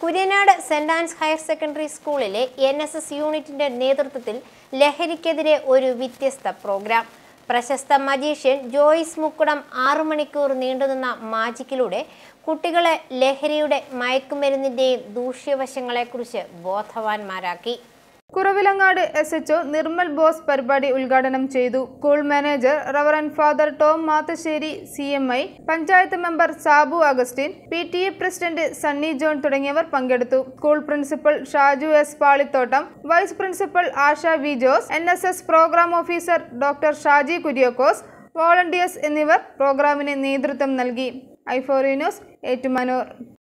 Kuryanad saint Ann's higher secondary സ്കൂളിലെ NSS യൂണിറ്റിന്റെ നേതൃത്വത്തിൽ ലഹരിക്കെതിരെ ഒരു വ്യത്യസ്ത പ്രോഗ്രാം. പ്രശസ്ത മജീഷ്യൻ ജോയ്സ് മുക്കുടം 6 മണിക്കൂർ നീണ്ടുനിന്ന മാജിക്കിലൂടെ കുട്ടികളെ ലഹരിയുടെ മയക്കുമരുന്നിന്റെയും ദൂഷ്യവശങ്ങളെക്കുറിച്ച് ബോധവാന്മാരാക്കി. കുറവിലങ്ങാട് SHO നിർമ്മൽ ബോസ് പരിപാടി ഉദ്ഘാടനം ചെയ്തു. School manager reverend father Tom Mathasseri, CMI, panchayat member Sabu Augustine, PTA president Sunny John തുടങ്ങിയവർ പങ്കെടുത്തു. School principal Shaju S. Palithottam, vice principal Asha V. Jose, NSS programme officer doctor Shaji Kuriakose, volunteers എന്നിവർ പ്രോഗ്രാമിന് നേതൃത്വം നൽകി. I4 news, Ettumanoor.